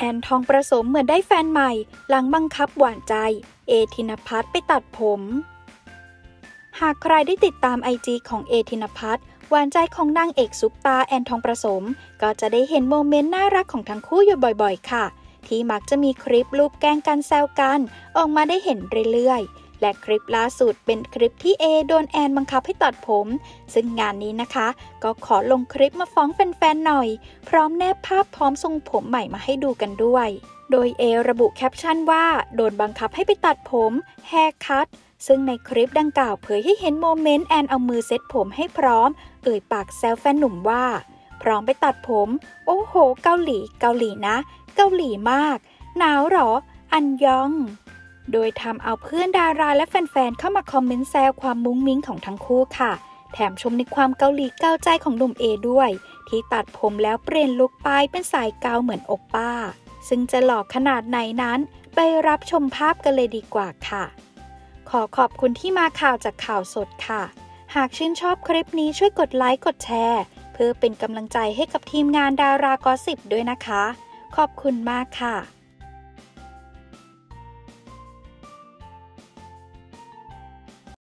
อนทองประสมเหมือนได้แฟนใหม่หลังบังคับหวานใจธินภัทรไปตัดผมหากใครได้ติดตามIGของธินภัทรหวานใจของนางเอกซุปตาแอนทองประสมก็จะได้เห็นโมเมนต์น่ารักของทั้งคู่อยู่บ่อยๆค่ะที่มักจะมีคลิปรูปแกล้งกันแซวกันออกมาได้เห็นเรื่อยๆและคลิปล่าสุดเป็นคลิปที่โดนแอนบังคับให้ตัดผมซึ่งงานนี้นะคะก็ขอลงคลิปมาฟ้องแฟนๆหน่อยพร้อมแนบภาพพร้อมทรงผมใหม่มาให้ดูกันด้วยโดยระบุแคปชั่นว่าโดนบังคับให้ไปตัดผมแฮร์คัทซึ่งในคลิปดังกล่าวเผยให้เห็นโมเมนต์แอนเอามือเซ็ตผมให้พร้อมปากแซวแฟนหนุ่มว่าพร้อมไปตัดผมโอ้โหเกาหลีนะเกาหลีมากหนาวหรออันยองโดยทำเอาเพื่อนดาราและแฟนๆเข้ามาคอมเมนต์แซวความมุ้งมิ้งของทั้งคู่ค่ะแถมชมในความเกาหลีเกาใจของหนุ่มด้วยที่ตัดผมแล้วเปลี่ยนลุคไปเป็นสายเกาเหมือนโอปป้าซึ่งจะหล่อขนาดไหนนั้นไปรับชมภาพกันเลยดีกว่าค่ะขอขอบคุณที่มาข่าวจากข่าวสดค่ะหากชื่นชอบคลิปนี้ช่วยกดไลค์กดแชร์เพื่อเป็นกำลังใจให้กับทีมงานดารากอสซิปด้วยนะคะขอบคุณมากค่ะ